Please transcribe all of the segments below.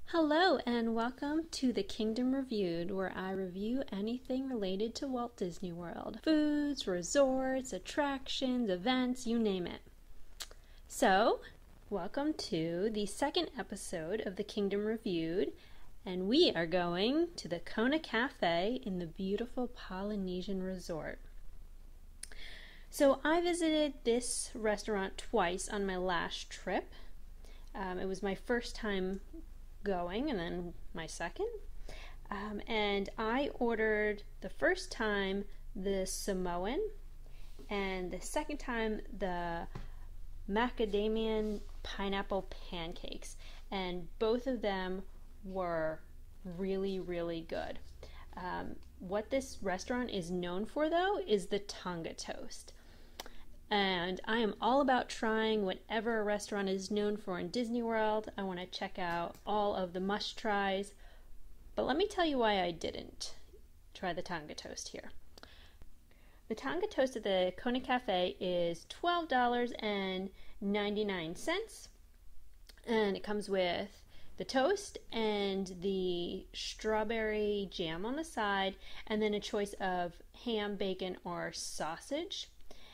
Hello and welcome to the Kingdom Reviewed, where I review anything related to Walt Disney World. Foods, resorts, attractions, events, you name it. So, welcome to the second episode of the Kingdom Reviewed, and we are going to the Kona Cafe in the beautiful Polynesian Resort. So I visited this restaurant twice on my last trip. It was my first time going and then my second. And I ordered the first time the Samoan and the second time the macadamia pineapple pancakes. And both of them were really, really good. What this restaurant is known for, though, is the Tonga toast. And I am all about trying whatever a restaurant is known for in Disney World. I want to check out all of the must-tries. But let me tell you why I didn't try the Tonga toast here. The Tonga toast at the Kona Cafe is $12.99. And it comes with the toast and the strawberry jam on the side, and then a choice of ham, bacon, or sausage.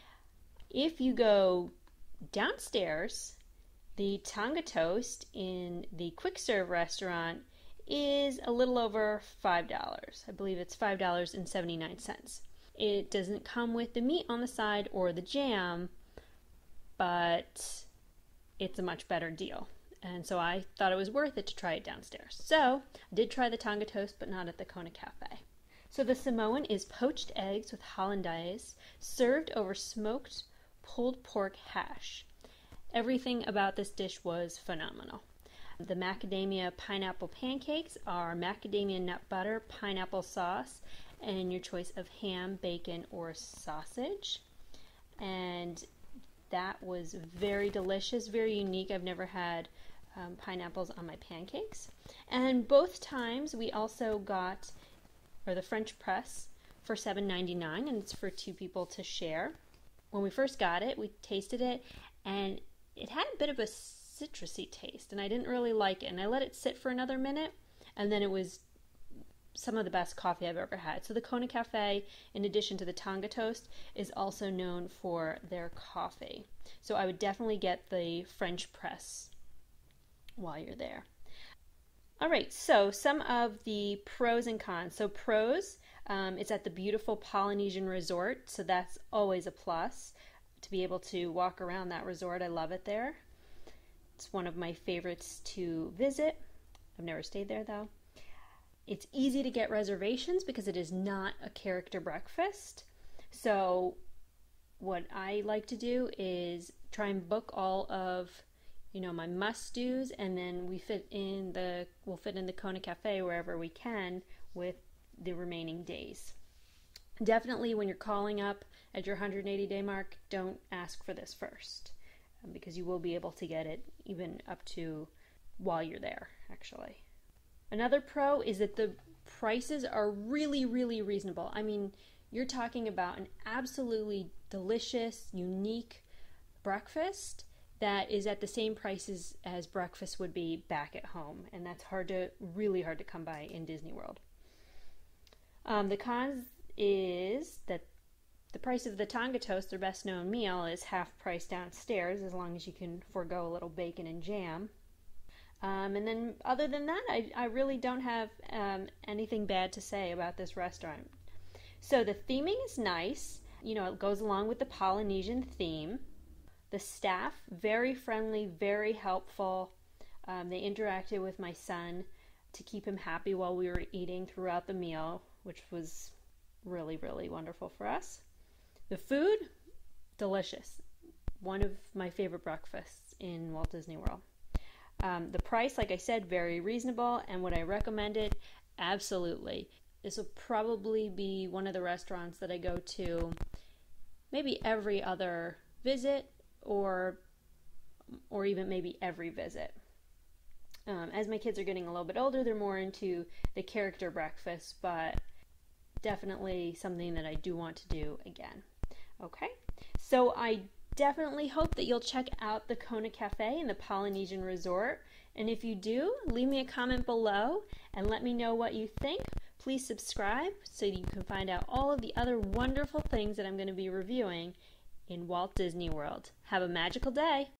If you go downstairs, the Tonga toast in the quick serve restaurant is a little over $5. I believe it's $5.79. It doesn't come with the meat on the side or the jam, but it's a much better deal. And so I thought it was worth it to try it downstairs. So I did try the Tonga toast, but not at the Kona Cafe. So the Samoan is poached eggs with hollandaise, served over smoked pulled pork hash. Everything about this dish was phenomenal. The macadamia pineapple pancakes are macadamia nut butter, pineapple sauce, and your choice of ham, bacon, or sausage. And that was very delicious, very unique. I've never had pineapples on my pancakes. And both times we also got the French press for $7.99, and it's for two people to share. When we first got it, we tasted it, and it had a bit of a citrusy taste, and I didn't really like it. And I let it sit for another minute, and then it was some of the best coffee I've ever had. So the Kona Cafe, in addition to the Tonga toast, is also known for their coffee. So I would definitely get the French press while you're there. All right, so some of the pros and cons. So pros, it's at the beautiful Polynesian Resort, so that's always a plus to be able to walk around that resort. I love it there. It's one of my favorites to visit. I've never stayed there though. It's easy to get reservations because it is not a character breakfast. So what I like to do is try and book all of my must-dos, and then we'll fit in the Kona Cafe wherever we can with the remaining days. Definitely when you're calling up at your 180-day mark, don't ask for this first, because you will be able to get it even up to while you're there, actually. Another pro is that the prices are really, really reasonable. I mean, you're talking about an absolutely delicious, unique breakfast that is at the same prices as breakfast would be back at home, and that's really hard to come by in Disney World. The cons is that the price of the Tonga toast, their best known meal, is half price downstairs, as long as you can forego a little bacon and jam. And then other than that, I really don't have anything bad to say about this restaurant. So the theming is nice. It goes along with the Polynesian theme. The staff, very friendly, very helpful. They interacted with my son to keep him happy while we were eating throughout the meal, which was really, really wonderful for us. The food, delicious. One of my favorite breakfasts in Walt Disney World. The price, like I said, very reasonable. And would I recommend it? Absolutely. This will probably be one of the restaurants that I go to maybe every other visit, or even maybe every visit. As my kids are getting a little bit older, they're more into the character breakfast, but definitely something that I do want to do again. Okay, so I definitely hope that you'll check out the Kona Cafe and the Polynesian Resort. And if you do, leave me a comment below and let me know what you think. Please subscribe so you can find out all of the other wonderful things that I'm going to be reviewing in Walt Disney World. Have a magical day!